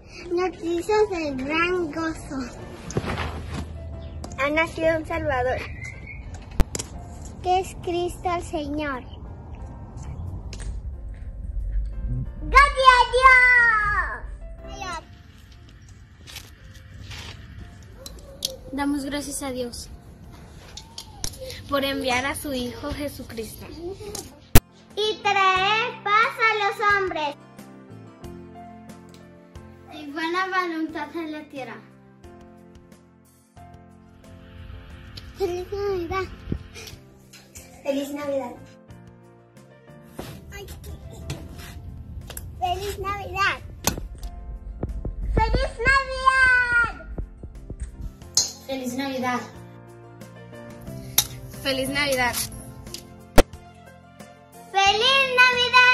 noticias del gran gozo. Ha nacido un Salvador, que es Cristo el Señor. ¡Gloria a Dios! Damos gracias a Dios por enviar a su Hijo Jesucristo Y traer paz a los hombres. y buena voluntad en la tierra. ¡Feliz Navidad! ¡Feliz Navidad! ¡Feliz Navidad! ¡Feliz Navidad! ¡Feliz Navidad! ¡Feliz Navidad! ¡Feliz Navidad!